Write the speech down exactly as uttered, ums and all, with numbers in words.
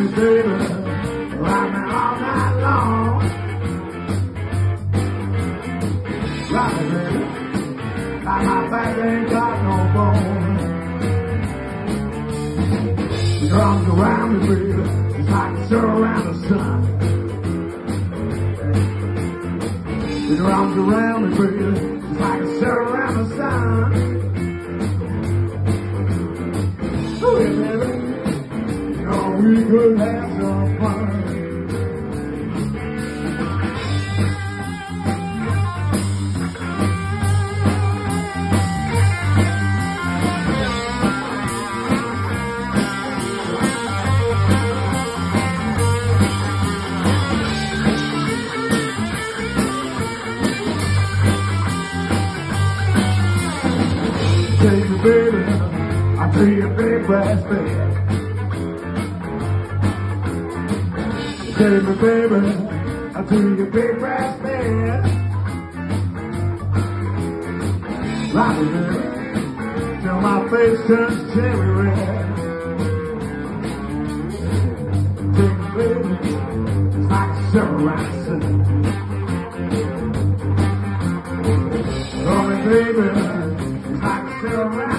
me, baby, rock me all night long. Rock me, baby, like my back ain't got no bone. The drums around me, baby, it's like a sun around the sun. The drums around me, baby, it's like a sun around the sun. Ooh, yeah, baby, you know we could have some fun. Take me, baby, I'll tell you a big brass band. Take me, baby, I'll tell you a big brass band. Rock me, baby, till my face turns cherry red. Take me, baby, it's like a samurai sun. Call me, baby, like a silver.